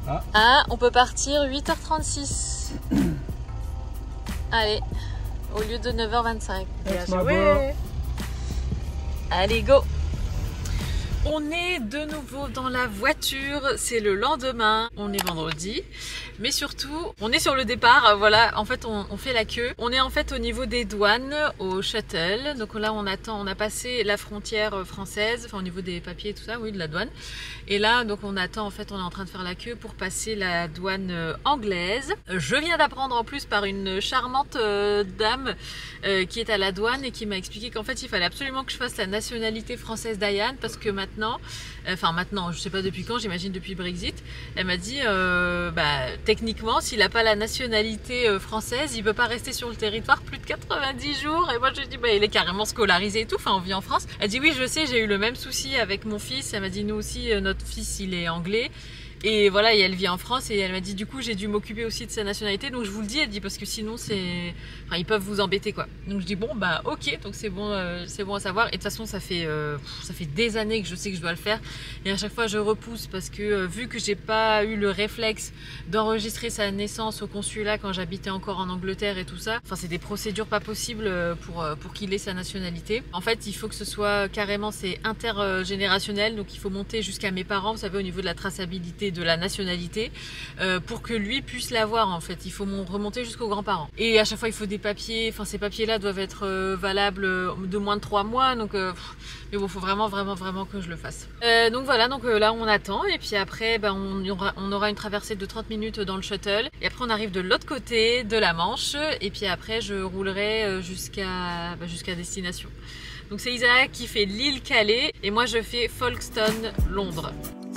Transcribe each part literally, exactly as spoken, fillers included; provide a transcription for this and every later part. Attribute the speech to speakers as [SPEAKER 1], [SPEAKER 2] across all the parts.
[SPEAKER 1] Ah.
[SPEAKER 2] ah, on peut partir huit heures trente-six. Allez, au lieu de neuf heures vingt-cinq. Bien joué. Allez, go. On est de nouveau dans la voiture, c'est le lendemain, on est vendredi, mais surtout on est sur le départ, voilà, en fait on, on fait la queue. On est en fait au niveau des douanes, au shuttle, donc là on attend, on a passé la frontière française, enfin au niveau des papiers et tout ça, oui, de la douane. Et là donc on attend, en fait on est en train de faire la queue pour passer la douane anglaise. Je viens d'apprendre en plus par une charmante euh, dame euh, qui est à la douane et qui m'a expliqué qu'en fait il fallait absolument que je fasse la nationalité française d'Ayane parce que maintenant Maintenant, enfin maintenant, je sais pas depuis quand, j'imagine depuis Brexit, elle m'a dit, euh, bah, techniquement, s'il n'a pas la nationalité euh, française, il peut pas rester sur le territoire plus de quatre-vingt-dix jours. Et moi, je lui dis, bah, il est carrément scolarisé et tout, enfin, on vit en France. Elle dit, oui, je sais, j'ai eu le même souci avec mon fils. Elle m'a dit, nous aussi, euh, notre fils, il est anglais. Et voilà, et elle vit en France et elle m'a dit du coup j'ai dû m'occuper aussi de sa nationalité, donc je vous le dis, elle dit parce que sinon c'est, enfin ils peuvent vous embêter quoi. Donc je dis bon bah ok, donc c'est bon, euh, c'est bon à savoir. Et de toute façon ça fait euh, ça fait des années que je sais que je dois le faire et à chaque fois je repousse parce que euh, vu que j'ai pas eu le réflexe d'enregistrer sa naissance au consulat quand j'habitais encore en Angleterre et tout ça, enfin c'est des procédures pas possibles pour pour qu'il ait sa nationalité. En fait il faut que ce soit carrément, c'est intergénérationnel, donc il faut monter jusqu'à mes parents, vous savez, au niveau de la traçabilité de la nationalité euh, pour que lui puisse l'avoir. En fait il faut remonter jusqu'aux grands-parents et à chaque fois il faut des papiers, enfin ces papiers là doivent être euh, valables de moins de trois mois, donc euh, pff, mais bon faut vraiment vraiment vraiment que je le fasse. Euh, donc voilà, donc euh, là on attend et puis après ben, on, aura, on aura une traversée de trente minutes dans le shuttle et après on arrive de l'autre côté de la Manche et puis après je roulerai jusqu'à ben, jusqu'à destination. Donc c'est Isaac qui fait l'île Calais et moi je fais Folkestone, Londres.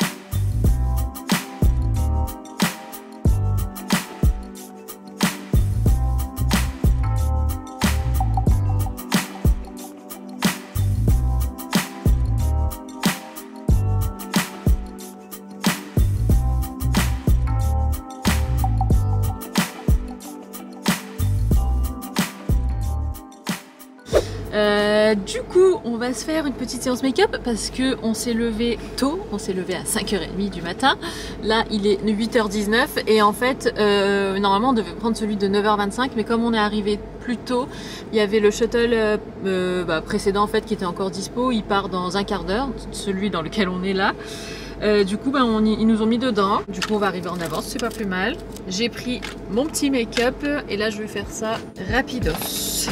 [SPEAKER 2] Euh, du coup on va se faire une petite séance make-up parce que on s'est levé tôt, on s'est levé à cinq heures trente du matin, là il est huit heures dix-neuf et en fait euh, normalement on devait prendre celui de neuf heures vingt-cinq mais comme on est arrivé plus tôt, il y avait le shuttle euh, euh, bah, précédent en fait qui était encore dispo, il part dans un quart d'heure, celui dans lequel on est là. Euh, du coup, bah, on y, ils nous ont mis dedans. Du coup, on va arriver en avance, c'est pas plus mal. J'ai pris mon petit make-up et là, je vais faire ça rapidos.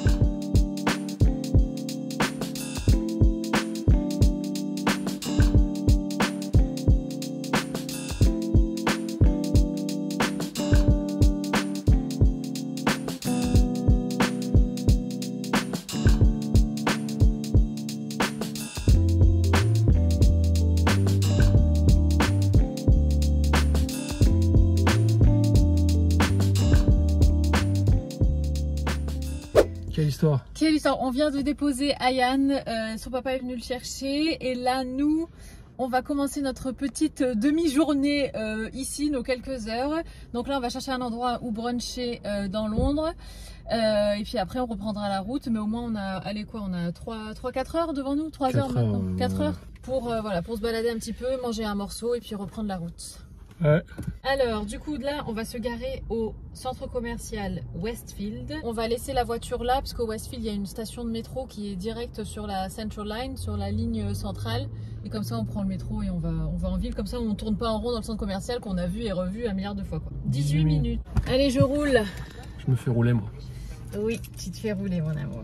[SPEAKER 1] Quelle histoire?
[SPEAKER 2] Quelle histoire? On vient de déposer Ayane, euh, son papa est venu le chercher et là nous on va commencer notre petite demi-journée euh, ici, nos quelques heures. Donc là on va chercher un endroit où bruncher euh, dans Londres euh, et puis après on reprendra la route, mais au moins on a, allez quoi, on a trois quatre heures devant nous, trois heures maintenant, quatre heures pour, euh, voilà, pour se balader un petit peu, manger un morceau et puis reprendre la route.
[SPEAKER 1] Ouais.
[SPEAKER 2] Alors du coup là on va se garer au centre commercial Westfield. On va laisser la voiture là parce qu'au Westfield il y a une station de métro qui est directe sur la Central Line, sur la ligne centrale, et comme ça on prend le métro et on va, on va en ville, comme ça on ne tourne pas en rond dans le centre commercial qu'on a vu et revu un milliard de fois quoi. dix-huit minutes. Allez je roule.
[SPEAKER 1] Je me fais rouler moi.
[SPEAKER 2] Oui, tu te fais rouler mon amour.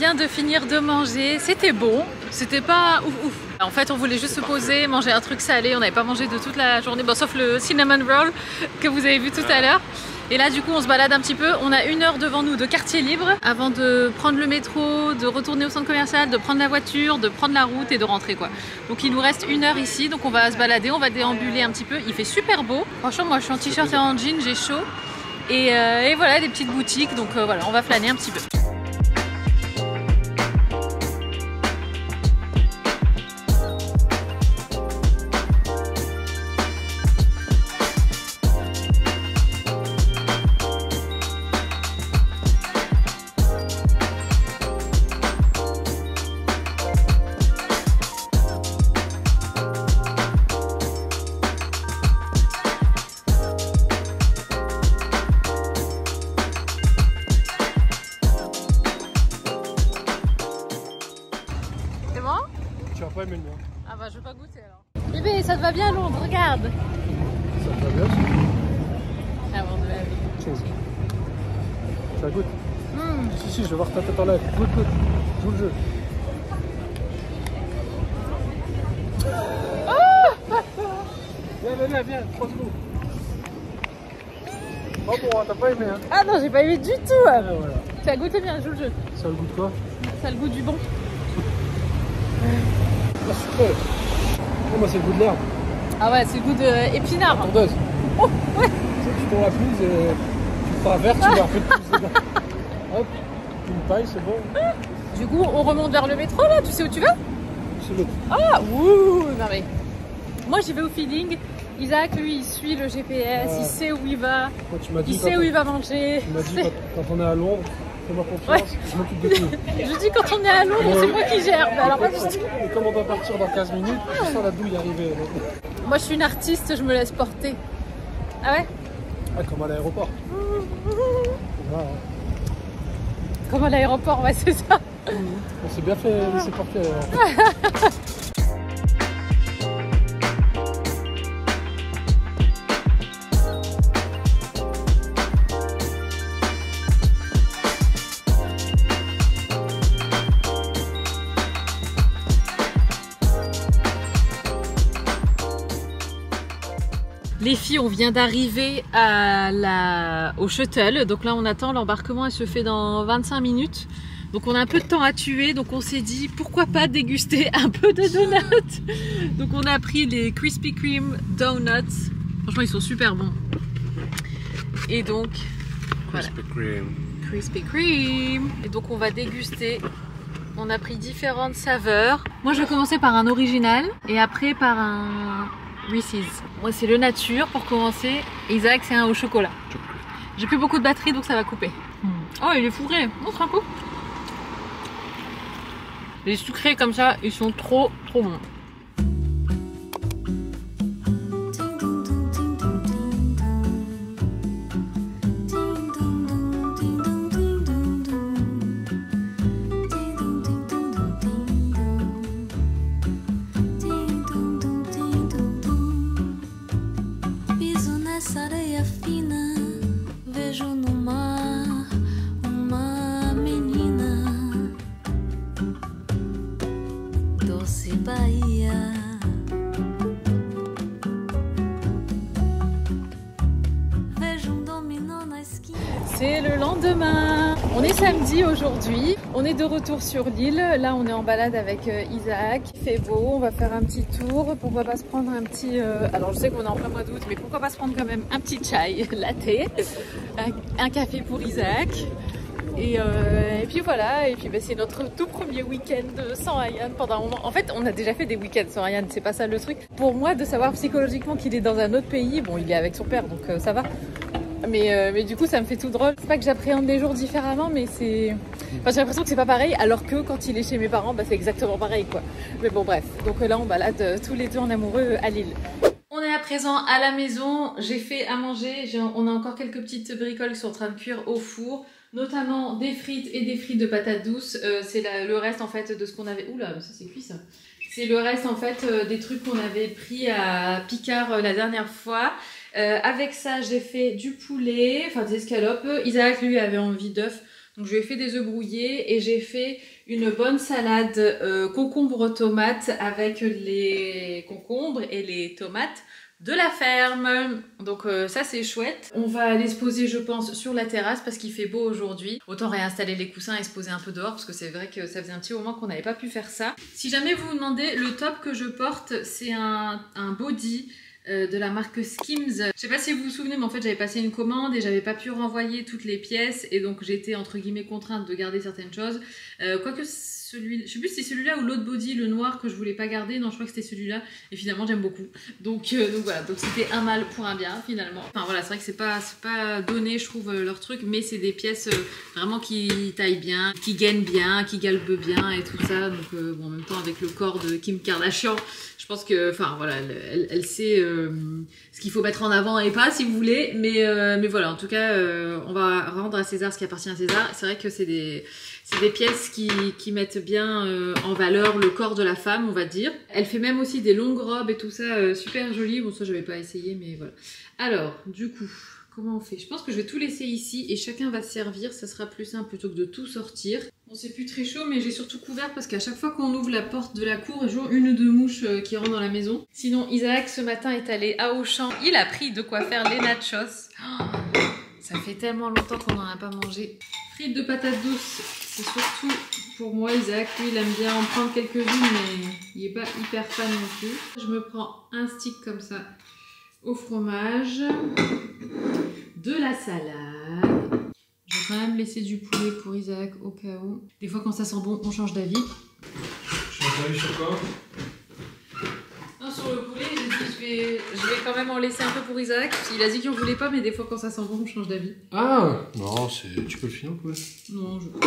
[SPEAKER 2] vient de finir de manger, c'était bon, c'était pas ouf ouf. En fait, on voulait juste se poser, manger un truc salé, on n'avait pas mangé de toute la journée, bon, sauf le cinnamon roll que vous avez vu tout à l'heure. Et là, du coup, on se balade un petit peu. On a une heure devant nous de quartier libre avant de prendre le métro, de retourner au centre commercial, de prendre la voiture, de prendre la route et de rentrer, quoi. Donc, il nous reste une heure ici. Donc, on va se balader, on va déambuler un petit peu. Il fait super beau. Franchement, moi, je suis en t-shirt et en jean, j'ai chaud. Et, euh, et voilà, des petites boutiques. Donc, euh, voilà, on va flâner un petit peu.
[SPEAKER 1] Tu vas pas aimer le mien.
[SPEAKER 2] Ah bah je veux pas goûter alors. Bébé, ça te va bien Londres, regarde.
[SPEAKER 1] Ça te va bien?
[SPEAKER 2] Ah bon, de la vie.
[SPEAKER 1] Cheers. Ça goûte?
[SPEAKER 2] Mmh.
[SPEAKER 1] Si, si, je vais voir ta tête en live. Goûte, goûte. Joue le jeu. Oh viens, viens, viens, viens, trois secondes. Oh bon, t'as pas aimé hein?
[SPEAKER 2] Ah non, j'ai pas aimé du tout.
[SPEAKER 1] Ah, voilà.
[SPEAKER 2] Tu as goûté bien, joue le jeu.
[SPEAKER 1] Ça a le goût de quoi?
[SPEAKER 2] Ça a le goût du bon.
[SPEAKER 1] Ah, super. Oh, moi c'est le goût de l'herbe.
[SPEAKER 2] Ah ouais, c'est le goût de épinard.
[SPEAKER 1] Tondeuse.
[SPEAKER 2] Oh, ouais.
[SPEAKER 1] Tu sais, tu tournes la pelouse et tu feras vert, tu vas un peu de plus dedans. Hop, une paille, c'est bon.
[SPEAKER 2] Du coup, on remonte vers le métro là, tu sais où tu vas?
[SPEAKER 1] C'est l'autre.
[SPEAKER 2] Ah, ouh, non mais. Moi j'y vais au feeling. Isaac, lui, il suit le G P S, ah. Il sait où il va,
[SPEAKER 1] moi, tu m'as dit
[SPEAKER 2] il sait où il va manger.
[SPEAKER 1] Tu m'as dit quand, quand on est à Londres, fais-moi confiance, ouais. Je m'occupe de tout.
[SPEAKER 2] Je dis quand on est à Londres, ouais. C'est moi qui gère. Mais alors pas du tout.
[SPEAKER 1] Et comme on doit partir dans quinze minutes, je sens la douille arriver.
[SPEAKER 2] Moi je suis une artiste, je me laisse porter. Ah ouais?
[SPEAKER 1] Ah, comme à l'aéroport. Ah, ouais.
[SPEAKER 2] Comme à l'aéroport, ouais, c'est ça.
[SPEAKER 1] Mmh. On s'est bien fait laisser porter à l'aéroport.
[SPEAKER 2] Les filles, on vient d'arriver à la... au shuttle, donc là on attend, l'embarquement elle se fait dans vingt-cinq minutes. Donc on a un peu de temps à tuer, donc on s'est dit pourquoi pas déguster un peu de donuts. Donc on a pris les Krispy Kreme donuts, franchement ils sont super bons. Et donc, voilà.
[SPEAKER 1] Krispy Kreme.
[SPEAKER 2] Krispy Kreme. Et donc on va déguster. On a pris différentes saveurs. Moi je vais commencer par un original et après par un Reese's. Moi c'est le nature pour commencer. Isaac c'est un au chocolat. J'ai plus beaucoup de batterie donc ça va couper. Mm. Oh il est fourré. Montre un coup. Les sucrés comme ça ils sont trop trop bons. C'est le lendemain. On est samedi aujourd'hui. On est de retour sur l'île. Là, on est en balade avec Isaac. Il fait beau. On va faire un petit tour. Pourquoi pas se prendre un petit... Euh... Alors, je sais qu'on est en plein mois d'août, mais pourquoi pas se prendre quand même un petit chai latte, un, un café pour Isaac. Et, euh, et puis voilà. Et puis bah, c'est notre tout premier week-end sans Ryan pendant un moment. En fait, on a déjà fait des week-ends sans Ryan. C'est pas ça le truc. Pour moi, de savoir psychologiquement qu'il est dans un autre pays. Bon, il est avec son père, donc euh, ça va. Mais, euh, mais du coup ça me fait tout drôle. C'est pas que j'appréhende les jours différemment, mais c'est... Enfin, j'ai l'impression que c'est pas pareil, alors que quand il est chez mes parents, bah, c'est exactement pareil quoi. Mais bon bref, donc là on balade euh, tous les deux en amoureux à Lille. On est à présent à la maison, j'ai fait à manger, on a encore quelques petites bricoles qui sont en train de cuire au four, notamment des frites et des frites de patates douces. Euh, c'est le reste en fait de ce qu'on avait... Oula, ça c'est cuit ça. C'est le reste en fait euh, des trucs qu'on avait pris à Picard euh, la dernière fois. Euh, avec ça, j'ai fait du poulet, enfin des escalopes. Isaac, lui, avait envie d'œufs. Donc je lui ai fait des œufs brouillés et j'ai fait une bonne salade euh, concombre tomate avec les concombres et les tomates de la ferme. Donc euh, ça c'est chouette. On va aller se poser je pense sur la terrasse parce qu'il fait beau aujourd'hui. Autant réinstaller les coussins et se poser un peu dehors parce que c'est vrai que ça faisait un petit moment qu'on n'avait pas pu faire ça. Si jamais vous vous demandez, le top que je porte c'est un, un body de la marque Skims. Je sais pas si vous vous souvenez mais en fait j'avais passé une commande et j'avais pas pu renvoyer toutes les pièces et donc j'étais entre guillemets contrainte de garder certaines choses. Euh, quoique celui, je sais plus si c'est celui-là ou l'autre body, le noir que je voulais pas garder, non je crois que c'était celui-là et finalement j'aime beaucoup. Donc, euh, donc voilà, donc c'était un mal pour un bien finalement. Enfin voilà, c'est vrai que c'est pas, c'est pas donné je trouve euh, leur truc mais c'est des pièces euh, vraiment qui taillent bien, qui gainent bien, qui galbent bien et tout ça. Donc euh, bon, en même temps avec le corps de Kim Kardashian, je pense que, enfin voilà, elle, elle, elle sait euh, ce qu'il faut mettre en avant et pas si vous voulez, mais, euh, mais voilà, en tout cas, euh, on va rendre à César ce qui appartient à César. C'est vrai que c'est des, c'est des pièces qui, qui mettent bien euh, en valeur le corps de la femme, on va dire. Elle fait même aussi des longues robes et tout ça, euh, super jolies. Bon, ça, j'avais pas essayé, mais voilà. Alors, du coup, comment on fait? Je pense que je vais tout laisser ici et chacun va se servir, ça sera plus simple plutôt que de tout sortir. Bon, c'est plus très chaud, mais j'ai surtout couvert parce qu'à chaque fois qu'on ouvre la porte de la cour, il y a toujours une ou deux mouches qui rentrent dans la maison. Sinon, Isaac, ce matin, est allé à Auchan. Il a pris de quoi faire les nachos. Oh, ça fait tellement longtemps qu'on n'en a pas mangé. Frites de patates douces, c'est surtout pour moi, Isaac. Lui, il aime bien en prendre quelques-unes, mais il n'est pas hyper fan non plus. Je me prends un stick comme ça au fromage, de la salade. Je vais quand même laisser du poulet pour Isaac au cas où. Des fois quand ça sent bon, on change d'avis.
[SPEAKER 1] Change d'avis sur quoi?
[SPEAKER 2] Non, sur le poulet, j'ai dit je vais, je vais quand même en laisser un peu pour Isaac. Il a dit qu'il en voulait pas, mais des fois quand ça sent bon, on change d'avis.
[SPEAKER 1] Ah non, c'est... tu peux le finir quoi?
[SPEAKER 2] Non, je...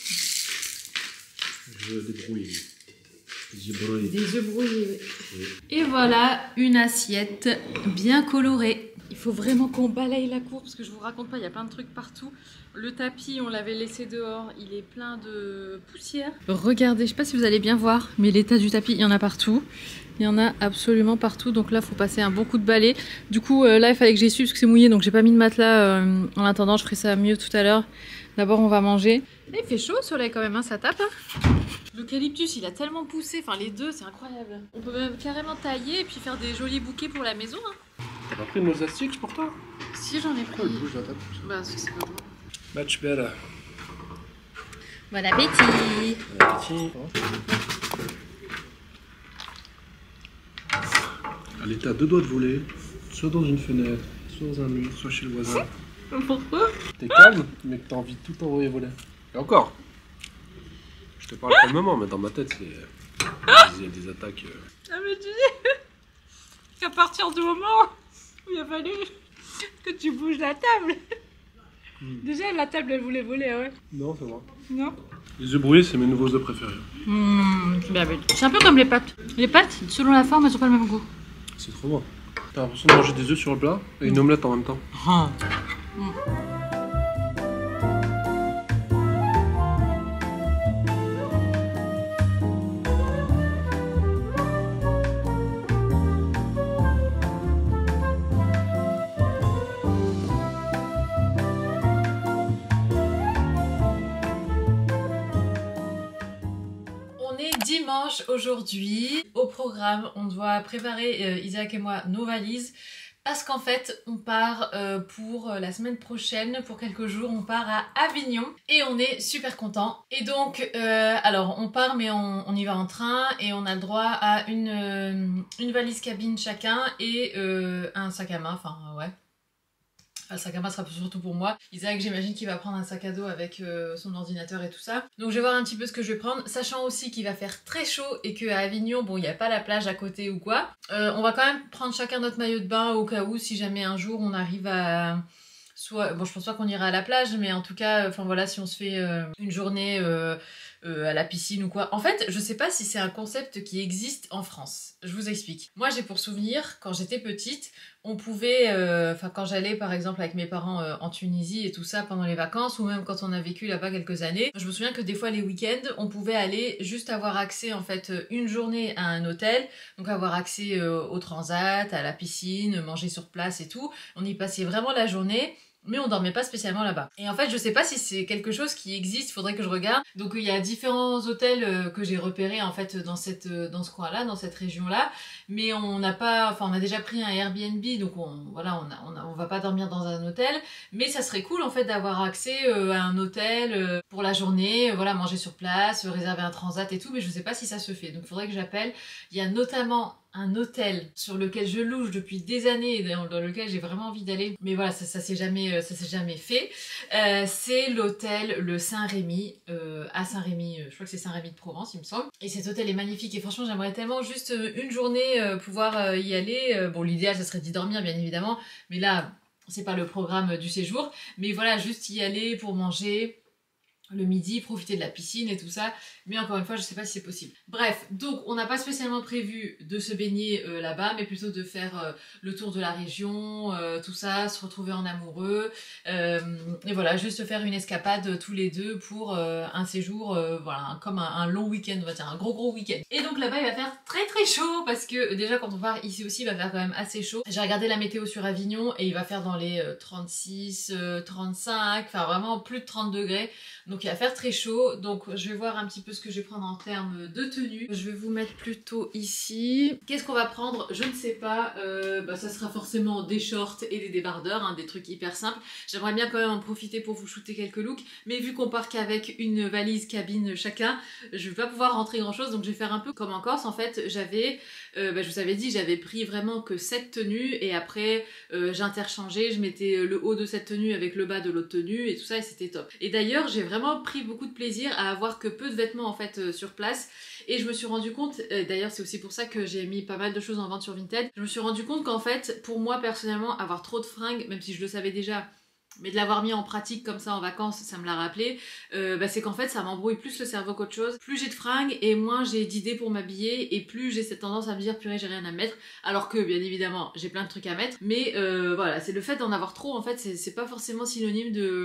[SPEAKER 1] Je débrouille. Des œufs brouillés.
[SPEAKER 2] Des œufs brouillés, oui. Et voilà, une assiette bien colorée. Il faut vraiment qu'on balaye la cour parce que je vous raconte pas, il y a plein de trucs partout. Le tapis, on l'avait laissé dehors, il est plein de poussière. Regardez, je sais pas si vous allez bien voir, mais l'état du tapis, il y en a partout. Il y en a absolument partout, donc là, il faut passer un bon coup de balai. Du coup, euh, là, il fallait que j'essuie parce que c'est mouillé, donc j'ai pas mis de matelas. Euh, en attendant, je ferai ça mieux tout à l'heure. D'abord, on va manger. Et il fait chaud au soleil quand même, hein, ça tape. Hein. L'eucalyptus, il a tellement poussé, enfin les deux, c'est incroyable. On peut même carrément tailler et puis faire des jolis bouquets pour la maison. Hein.
[SPEAKER 1] T'as pas pris de mosastiques pour toi?
[SPEAKER 2] Si, j'en ai pris.
[SPEAKER 1] Oh, le bouge la table.
[SPEAKER 2] Bah, c'est pas bon.
[SPEAKER 1] Much better.
[SPEAKER 2] Bon appétit.
[SPEAKER 1] Bon appétit. Allez, t'as deux doigts de voler, soit dans une fenêtre, soit dans un mur, soit chez le voisin.
[SPEAKER 2] Pourquoi?
[SPEAKER 1] T'es calme, mais que t'as envie de tout envoyer voler. Et encore, je te parle pour le moment, mais dans ma tête, c'est... il y a des attaques... Euh...
[SPEAKER 2] Ah mais tu dis qu'à partir du moment où il a fallu que tu bouges la table. Mm. Déjà, la table, elle voulait voler, ouais.
[SPEAKER 1] Non, c'est vrai.
[SPEAKER 2] Non.
[SPEAKER 1] Les œufs brouillés, c'est mes nouveaux œufs préférés.
[SPEAKER 2] Mmh, c'est un peu comme les pâtes. Les pâtes, selon la forme, elles n'ont pas le même goût.
[SPEAKER 1] C'est trop bon. T'as l'impression de manger des œufs sur le plat et une omelette en même temps.
[SPEAKER 2] Ah. Mmh. Dimanche aujourd'hui, au programme, on doit préparer euh, Isaac et moi nos valises parce qu'en fait on part euh, pour la semaine prochaine, pour quelques jours, on part à Avignon et on est super contents. Et donc, euh, alors on part mais on, on y va en train et on a le droit à une, euh, une valise cabine chacun et euh, un sac à main, enfin ouais. Le sac à main sera surtout pour moi. Isaac, j'imagine qu'il va prendre un sac à dos avec euh, son ordinateur et tout ça. Donc je vais voir un petit peu ce que je vais prendre, sachant aussi qu'il va faire très chaud et qu'à Avignon, bon, il n'y a pas la plage à côté ou quoi. Euh, on va quand même prendre chacun notre maillot de bain au cas où, si jamais un jour on arrive à... Soit, bon, je pense pas qu'on ira à la plage, mais en tout cas, enfin voilà, si on se fait euh, une journée euh, euh, à la piscine ou quoi. En fait, je sais pas si c'est un concept qui existe en France. Je vous explique. Moi, j'ai pour souvenir, quand j'étais petite, on pouvait, enfin euh, quand j'allais par exemple avec mes parents euh, en Tunisie et tout ça pendant les vacances, ou même quand on a vécu là-bas quelques années, je me souviens que des fois les week-ends, on pouvait aller juste avoir accès en fait une journée à un hôtel, donc avoir accès euh, au transat, à la piscine, manger sur place et tout. On y passait vraiment la journée. mais on dormait pas spécialement là-bas. Et en fait, je sais pas si c'est quelque chose qui existe, faudrait que je regarde. Donc il y a différents hôtels euh, que j'ai repérés en fait dans cette euh, dans ce coin-là, dans cette région-là, mais on n'a pas, enfin on a déjà pris un Airbnb, donc on voilà, on a, on, a, on va pas dormir dans un hôtel, mais ça serait cool en fait d'avoir accès euh, à un hôtel euh, pour la journée, euh, voilà, manger sur place, euh, réserver un transat et tout, mais je sais pas si ça se fait. Donc il faudrait que j'appelle. Il y a notamment un hôtel sur lequel je loge depuis des années et dans, dans lequel j'ai vraiment envie d'aller, mais voilà, ça, ça s'est jamais, ça s'est jamais fait. Euh, c'est l'hôtel le Saint-Rémy, euh, à Saint-Rémy, euh, je crois que c'est Saint-Rémy de Provence, il me semble. Et cet hôtel est magnifique et franchement, j'aimerais tellement juste euh, une journée euh, pouvoir euh, y aller. Euh, bon, l'idéal, ça serait d'y dormir, bien évidemment, mais là, c'est pas le programme du séjour. Mais voilà, juste y aller pour manger le midi, profiter de la piscine et tout ça, mais encore une fois je sais pas si c'est possible. Bref, donc on n'a pas spécialement prévu de se baigner euh, là-bas, mais plutôt de faire euh, le tour de la région, euh, tout ça, se retrouver en amoureux, euh, et voilà, juste faire une escapade tous les deux pour euh, un séjour, euh, voilà, comme un, un long week-end, on va dire, un gros gros week-end. Et donc là-bas il va faire très très chaud, parce que déjà quand on part ici aussi il va faire quand même assez chaud. J'ai regardé la météo sur Avignon et il va faire dans les euh, trente-six, trente-cinq, enfin vraiment plus de trente degrés. Donc il va faire très chaud, donc je vais voir un petit peu ce que je vais prendre en termes de tenue. Je vais vous mettre plutôt ici. Qu'est-ce qu'on va prendre? Je ne sais pas. Euh, bah, ça sera forcément des shorts et des débardeurs, hein, des trucs hyper simples. J'aimerais bien quand même en profiter pour vous shooter quelques looks, mais vu qu'on part qu'avec une valise cabine chacun, je vais pas pouvoir rentrer grand chose, donc je vais faire un peu comme en Corse. En fait, j'avais, euh, bah, je vous avais dit, j'avais pris vraiment que sept tenues et après euh, j'interchangeais, je mettais le haut de cette tenue avec le bas de l'autre tenue et tout ça et c'était top. Et d'ailleurs, j'ai vraiment vraiment pris beaucoup de plaisir à avoir que peu de vêtements en fait euh, sur place et je me suis rendu compte, euh, d'ailleurs c'est aussi pour ça que j'ai mis pas mal de choses en vente sur Vinted, je me suis rendu compte qu'en fait pour moi personnellement avoir trop de fringues, même si je le savais déjà, mais de l'avoir mis en pratique comme ça en vacances, ça me l'a rappelé, euh, bah c'est qu'en fait ça m'embrouille plus le cerveau qu'autre chose. Plus j'ai de fringues et moins j'ai d'idées pour m'habiller et plus j'ai cette tendance à me dire purée j'ai rien à mettre, alors que bien évidemment j'ai plein de trucs à mettre, mais euh, voilà, c'est le fait d'en avoir trop en fait, c'est pas forcément synonyme de...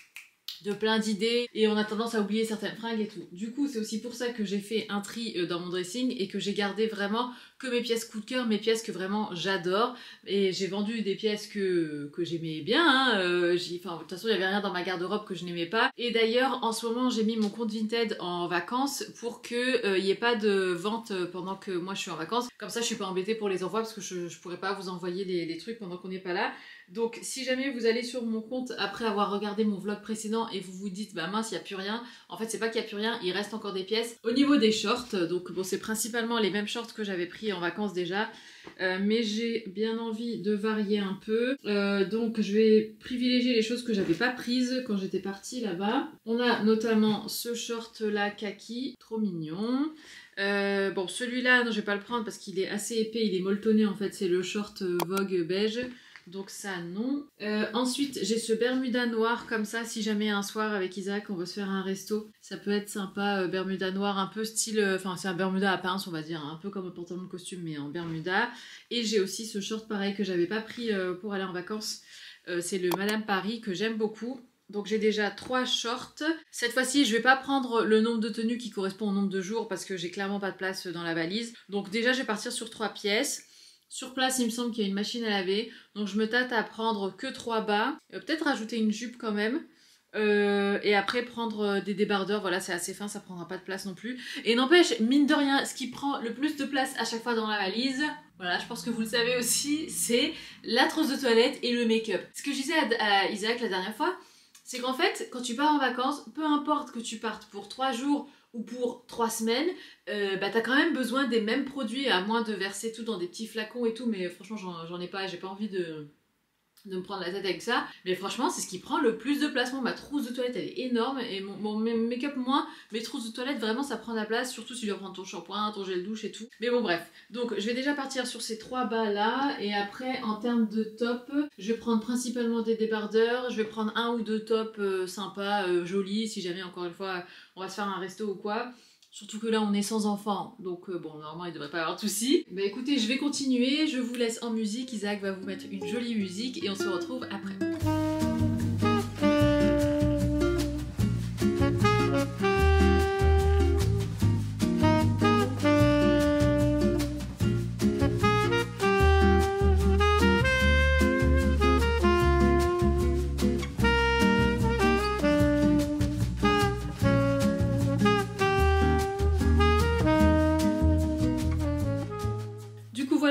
[SPEAKER 2] de plein d'idées et on a tendance à oublier certaines fringues et tout. Du coup c'est aussi pour ça que j'ai fait un tri dans mon dressing et que j'ai gardé vraiment que mes pièces coup de cœur, mes pièces que vraiment j'adore, et j'ai vendu des pièces que, que j'aimais bien, hein. euh, enfin de toute façon il n'y avait rien dans ma garde-robe que je n'aimais pas, et d'ailleurs en ce moment j'ai mis mon compte Vinted en vacances pour qu'il n'y ait pas de vente pendant que moi je suis en vacances, comme ça je suis pas embêtée pour les envois parce que je, je pourrais pas vous envoyer les, les trucs pendant qu'on n'est pas là. Donc si jamais vous allez sur mon compte après avoir regardé mon vlog précédent et vous vous dites bah mince il n'y a plus rien, en fait c'est pas qu'il n'y a plus rien, il reste encore des pièces. Au niveau des shorts, donc bon c'est principalement les mêmes shorts que j'avais pris en vacances déjà, euh, mais j'ai bien envie de varier un peu, euh, donc je vais privilégier les choses que j'avais pas prises quand j'étais partie là-bas. On a notamment ce short là kaki, trop mignon. Euh, bon celui-là non je vais pas le prendre parce qu'il est assez épais, il est molletonné en fait, c'est le short Vogue beige. Donc ça non. Euh, ensuite j'ai ce Bermuda noir comme ça, si jamais un soir avec Isaac on veut se faire un resto, ça peut être sympa, euh, Bermuda noir un peu style, enfin euh, c'est un Bermuda à pince on va dire, hein, un peu comme un pantalon de costume mais en Bermuda. Et j'ai aussi ce short pareil que j'avais pas pris euh, pour aller en vacances, euh, c'est le Madame Paris que j'aime beaucoup. Donc j'ai déjà trois shorts. Cette fois-ci je vais pas prendre le nombre de tenues qui correspond au nombre de jours parce que j'ai clairement pas de place dans la valise. Donc déjà je vais partir sur trois pièces. Sur place, il me semble qu'il y a une machine à laver, donc je me tâte à prendre que trois bas, euh, peut-être rajouter une jupe quand même, euh, et après prendre des débardeurs, voilà c'est assez fin, ça prendra pas de place non plus. Et n'empêche, mine de rien, ce qui prend le plus de place à chaque fois dans la valise, voilà je pense que vous le savez aussi, c'est la trousse de toilette et le make-up. Ce que je disais à, à Isaac la dernière fois, c'est qu'en fait, quand tu pars en vacances, peu importe que tu partes pour trois jours ou pour trois semaines, euh, bah t'as quand même besoin des mêmes produits, à moins de verser tout dans des petits flacons et tout, mais franchement j'en ai pas, j'ai pas envie de, de me prendre la tête avec ça, mais franchement c'est ce qui prend le plus de place. Moi ma trousse de toilette elle est énorme, et mon, mon make-up moins, mes trousses de toilette vraiment ça prend de la place, surtout si tu dois prendre ton shampoing, ton gel douche et tout. Mais bon bref, donc je vais déjà partir sur ces trois bas là, et après en termes de top, je vais prendre principalement des débardeurs, je vais prendre un ou deux tops euh, sympas, euh, jolis, si jamais encore une fois on va se faire un resto ou quoi. Surtout que là on est sans enfants, donc euh, bon normalement il devrait pas y avoir de soucis. Bah écoutez, je vais continuer, je vous laisse en musique, Isaac va vous mettre une jolie musique et on se retrouve après.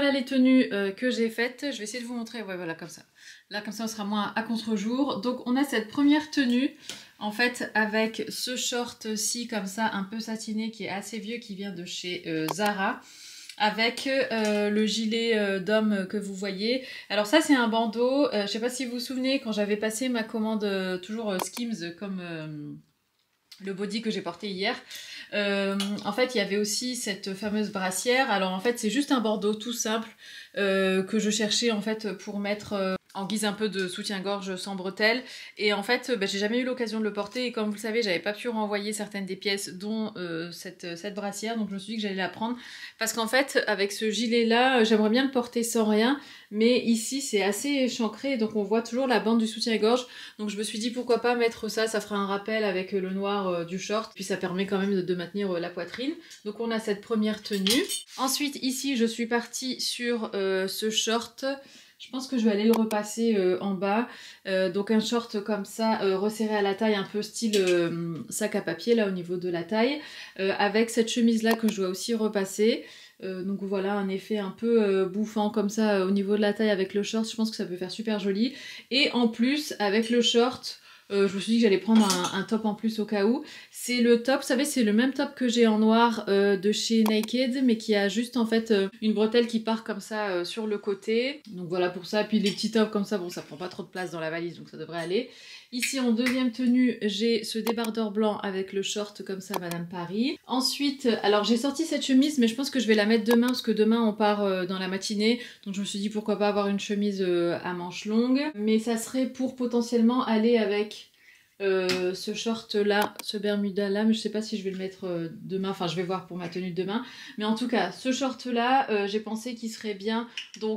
[SPEAKER 2] voilà les tenues euh, que j'ai faites. Je vais essayer de vous montrer, ouais voilà comme ça. Là comme ça on sera moins à contre-jour. Donc on a cette première tenue en fait avec ce short-ci comme ça un peu satiné qui est assez vieux qui vient de chez euh, Zara. Avec euh, le gilet euh, d'homme que vous voyez. Alors ça c'est un bandeau, euh, je sais pas si vous vous souvenez quand j'avais passé ma commande euh, toujours euh, Skims comme euh, le body que j'ai porté hier. Euh, en fait il y avait aussi cette fameuse brassière. Alors en fait c'est juste un bandeau tout simple euh, que je cherchais en fait pour mettre euh, en guise un peu de soutien-gorge sans bretelles. Et en fait, bah, j'ai jamais eu l'occasion de le porter. Et comme vous le savez, j'avais pas pu renvoyer certaines des pièces, dont euh, cette, cette brassière. Donc je me suis dit que j'allais la prendre. Parce qu'en fait, avec ce gilet-là, j'aimerais bien le porter sans rien. Mais ici, c'est assez échancré. Donc on voit toujours la bande du soutien-gorge. Donc je me suis dit pourquoi pas mettre ça. Ça fera un rappel avec le noir euh, du short. Puis ça permet quand même de, de maintenir euh, la poitrine. Donc on a cette première tenue. Ensuite, ici, je suis partie sur euh, ce short. Je pense que je vais aller le repasser euh, en bas. Euh, donc un short comme ça, euh, resserré à la taille, un peu style euh, sac à papier là au niveau de la taille. Euh, avec cette chemise là que je dois aussi repasser. Euh, donc voilà, un effet un peu euh, bouffant comme ça euh, au niveau de la taille avec le short. Je pense que ça peut faire super joli. Et en plus, avec le short... Euh, je me suis dit que j'allais prendre un, un top en plus au cas où. C'est le top, vous savez, c'est le même top que j'ai en noir euh, de chez Naked, mais qui a juste en fait euh, une bretelle qui part comme ça euh, sur le côté. Donc voilà pour ça. Puis les petits tops comme ça, bon, ça prend pas trop de place dans la valise, donc ça devrait aller. Ici en deuxième tenue, j'ai ce débardeur blanc avec le short comme ça, Madame Paris. Ensuite, alors j'ai sorti cette chemise, mais je pense que je vais la mettre demain parce que demain on part euh, dans la matinée. Donc je me suis dit pourquoi pas avoir une chemise euh, à manches longues. Mais ça serait pour potentiellement aller avec euh, ce short là, ce bermuda là. Mais je sais pas si je vais le mettre euh, demain. Enfin, je vais voir pour ma tenue de demain. Mais en tout cas, ce short là, euh, j'ai pensé qu'il serait bien. Donc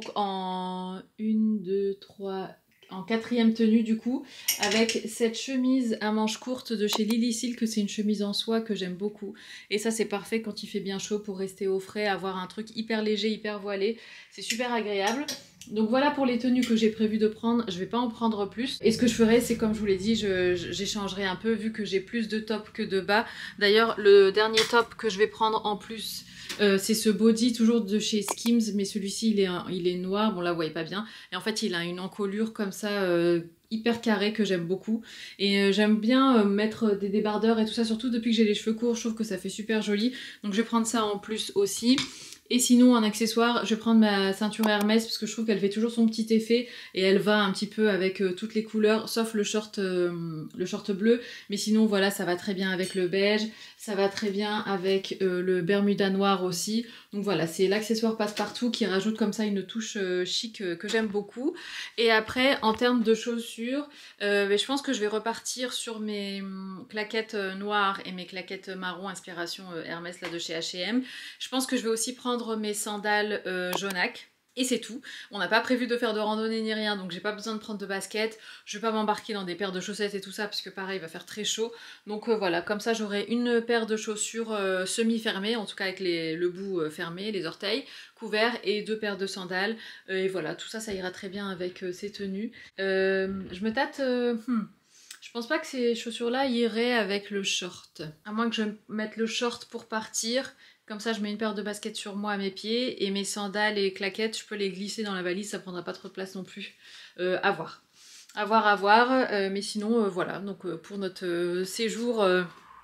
[SPEAKER 2] en une, deux, trois... en quatrième tenue du coup, avec cette chemise à manches courtes de chez Lily Silk. C'est une chemise en soie que j'aime beaucoup. Et ça c'est parfait quand il fait bien chaud pour rester au frais, avoir un truc hyper léger, hyper voilé. C'est super agréable. Donc voilà pour les tenues que j'ai prévu de prendre, je vais pas en prendre plus. Et ce que je ferai, c'est comme je vous l'ai dit, j'échangerai un peu vu que j'ai plus de tops que de bas. D'ailleurs, le dernier top que je vais prendre en plus, euh, c'est ce body toujours de chez Skims, mais celui-ci il est, un, il est noir, bon là vous voyez pas bien. Et en fait il a une encolure comme ça, euh, hyper carrée que j'aime beaucoup. Et euh, j'aime bien euh, mettre des débardeurs et tout ça, surtout depuis que j'ai les cheveux courts, je trouve que ça fait super joli. Donc je vais prendre ça en plus aussi. Et sinon, en accessoire, je vais prendre ma ceinture Hermès parce que je trouve qu'elle fait toujours son petit effet et elle va un petit peu avec euh, toutes les couleurs, sauf le short, euh, le short bleu. Mais sinon, voilà, ça va très bien avec le beige, ça va très bien avec euh, le bermuda noir aussi. Donc voilà, c'est l'accessoire passe-partout qui rajoute comme ça une touche euh, chic euh, que j'aime beaucoup. Et après, en termes de chaussures, euh, je pense que je vais repartir sur mes hum, claquettes euh, noires et mes claquettes marron, inspiration euh, Hermès là de chez H et M. Je pense que je vais aussi prendre mes sandales euh, jaunac. Et c'est tout. On n'a pas prévu de faire de randonnée ni rien, donc j'ai pas besoin de prendre de baskets. Je vais pas m'embarquer dans des paires de chaussettes et tout ça, parce que pareil, il va faire très chaud. Donc euh, voilà, comme ça j'aurai une paire de chaussures euh, semi-fermées, en tout cas avec les, le bout euh, fermé, les orteils couverts, et deux paires de sandales. Euh, et voilà, tout ça, ça ira très bien avec euh, ces tenues. Euh, je me tâte... Euh, hmm. Je pense pas que ces chaussures-là iraient avec le short. À moins que je mette le short pour partir. Comme ça, je mets une paire de baskets sur moi à mes pieds et mes sandales et claquettes, je peux les glisser dans la valise, ça prendra pas trop de place non plus. Euh, à voir. À voir, à voir. Euh, mais sinon, euh, voilà. Donc euh, pour notre euh, séjour euh,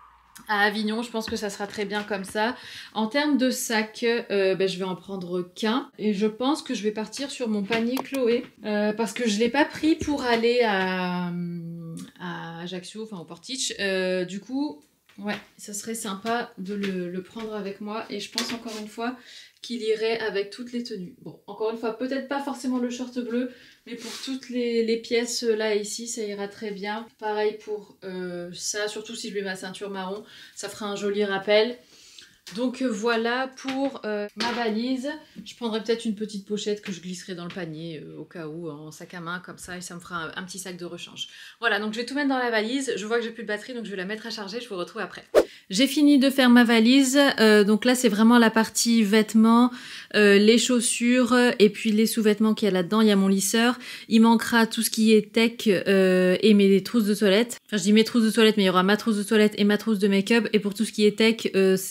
[SPEAKER 2] à Avignon, je pense que ça sera très bien comme ça. En termes de sac, euh, ben, je vais en prendre qu'un. Et je pense que je vais partir sur mon panier Chloé. Euh, parce que je ne l'ai pas pris pour aller à, à Ajaccio, enfin au Portich. Euh, du coup... ouais, ça serait sympa de le, le prendre avec moi et je pense encore une fois qu'il irait avec toutes les tenues. Bon, encore une fois, peut-être pas forcément le short bleu, mais pour toutes les, les pièces là ici, ça ira très bien. Pareil pour euh, ça, surtout si je mets ma ceinture marron, ça fera un joli rappel. Donc euh, voilà pour euh, ma valise. Je prendrai peut-être une petite pochette que je glisserai dans le panier euh, au cas où, en sac à main comme ça, et ça me fera un, un petit sac de rechange. Voilà, donc je vais tout mettre dans la valise. Je vois que j'ai plus de batterie, donc je vais la mettre à charger. Je vous retrouve après. J'ai fini de faire ma valise, euh, donc là c'est vraiment la partie vêtements, euh, les chaussures et puis les sous-vêtements qu'il y a là-dedans. Il y a mon lisseur, il manquera tout ce qui est tech euh, et mes trousses de toilette. Enfin je dis mes trousses de toilette, mais il y aura ma trousse de toilette et ma trousse de make-up. Et pour tout ce qui est tech, euh, c'est... Euh,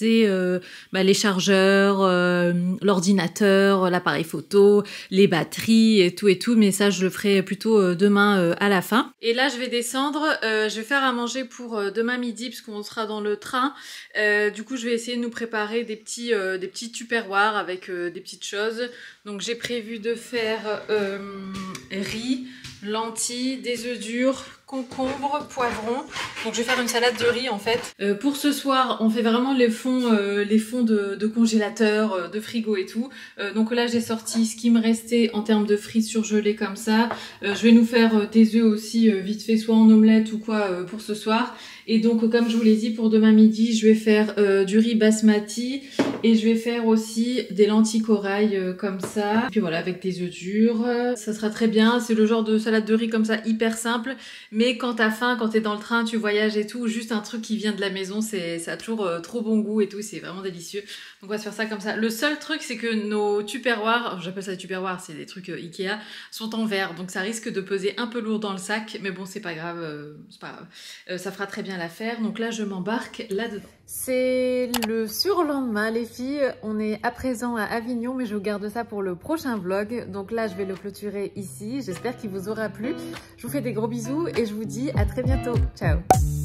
[SPEAKER 2] euh, bah, les chargeurs, euh, l'ordinateur, l'appareil photo, les batteries et tout et tout, mais ça je le ferai plutôt euh, demain euh, à la fin. Et là je vais descendre, euh, je vais faire à manger pour euh, demain midi parce qu'on sera dans le train. Euh, du coup je vais essayer de nous préparer des petits, euh, des petits tupperwares avec euh, des petites choses. Donc j'ai prévu de faire euh, riz, lentilles, des œufs durs, concombre, poivron. Donc je vais faire une salade de riz en fait. Euh, pour ce soir, on fait vraiment les fonds, euh, les fonds de, de congélateur, euh, de frigo et tout. Euh, donc là j'ai sorti ce qui me restait en termes de frites surgelées comme ça. Euh, je vais nous faire euh, des œufs aussi euh, vite fait, soit en omelette ou quoi euh, pour ce soir. Et donc comme je vous l'ai dit, pour demain midi, je vais faire euh, du riz basmati et je vais faire aussi des lentilles corail euh, comme ça. Et puis voilà, avec des œufs durs. Ça sera très bien. C'est le genre de salade de riz comme ça, hyper simple. Mais quand t'as faim, quand t'es dans le train, tu voyages et tout, juste un truc qui vient de la maison, c'est ça a toujours euh, trop bon goût et tout, c'est vraiment délicieux. Donc on va se faire ça comme ça. Le seul truc, c'est que nos tupperwares, j'appelle ça des tupperwares, c'est des trucs euh, Ikea, sont en verre. Donc ça risque de peser un peu lourd dans le sac, mais bon, c'est pas grave, euh, c'est pas grave. Euh, ça fera très bien l'affaire. Donc là, je m'embarque là-dedans. C'est le surlendemain, les filles. On est à présent à Avignon, mais je vous garde ça pour le prochain vlog. Donc là, je vais le clôturer ici. J'espère qu'il vous aura plu. Je vous fais des gros bisous et je vous dis à très bientôt. Ciao!